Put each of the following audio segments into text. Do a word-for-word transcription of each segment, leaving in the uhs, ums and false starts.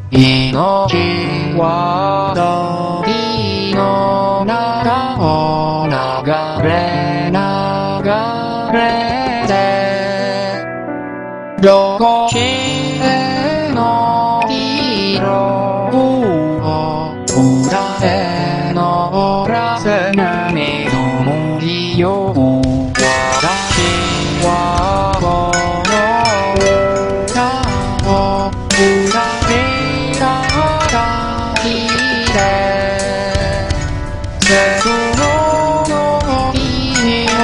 命は時の中を流れ流れてどこへの色を裏へ乗らせないのりよ私はこの歌を歌いただきで節度の日を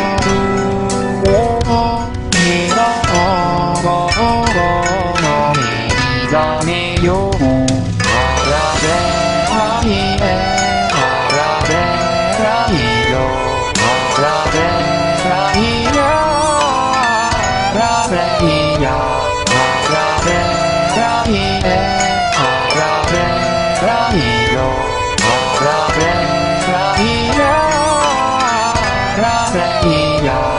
二度午後の目覚めようあらべあいえあらべらいよあらべらいよあらべいやあらべらいえあらべらいよあらべらいやあらべいや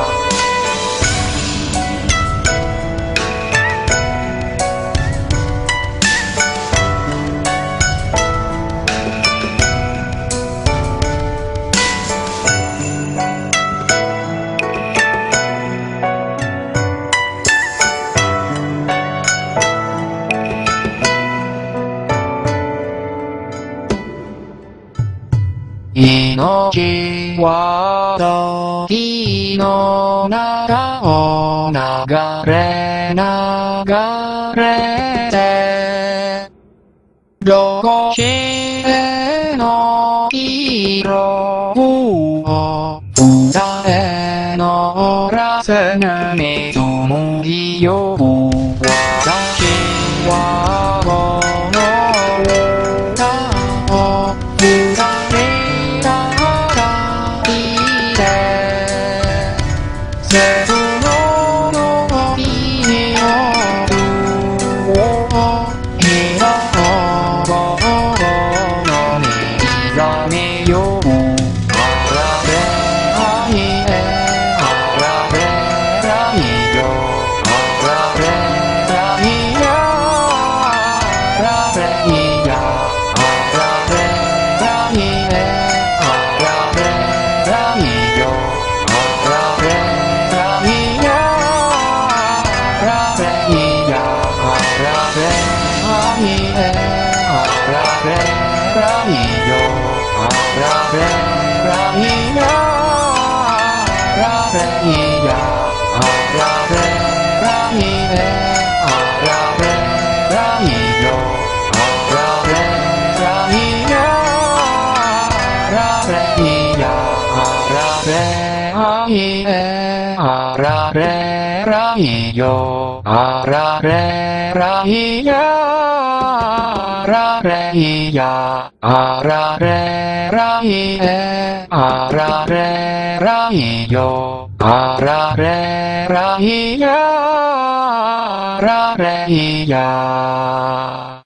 命は時の中を流れ流れてどこへの色を歌へ乗らせないともりよ私はこの歌を歌いただきで節度の日を二度午後の目覚めようあらべあいえあらべらいよあらべらいやあらべいやあらべらいえあらべらいよあらべらいやあらべいやあらべあいえあらべらいよあらべらいやあらべいやあらべらいえあらべらいよあらべらいやあらべいやあらべあいえあらべらいよあらべらいやあらべいやあらべらいえあらべらいよあらべらいやあらべいや